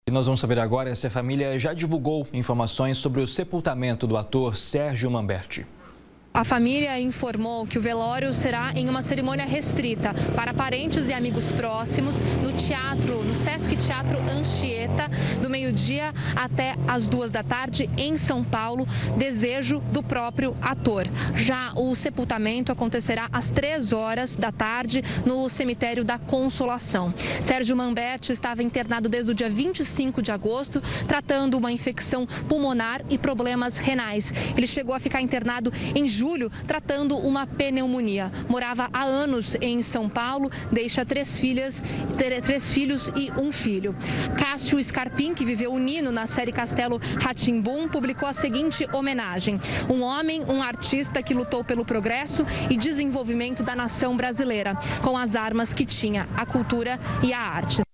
E nós vamos saber agora se a família já divulgou informações sobre o sepultamento do ator Sérgio Manberti. A família informou que o velório será em uma cerimônia restrita para parentes e amigos próximos no Sesc Teatro Anchieta, do meio-dia até as 2 da tarde, em São Paulo, desejo do próprio ator. Já o sepultamento acontecerá às 3 horas da tarde no cemitério da Consolação. Sérgio Manberti estava internado desde o dia 25 de agosto, tratando uma infecção pulmonar e problemas renais. Ele chegou a ficar internado em julho, tratando uma pneumonia. Morava há anos em São Paulo, deixa 3 filhos e um filho. Cássio Scarpim, que viveu o Nino na série Castelo Rá-Tim-Bum, publicou a seguinte homenagem: um homem, um artista que lutou pelo progresso e desenvolvimento da nação brasileira, com as armas que tinha, a cultura e a arte.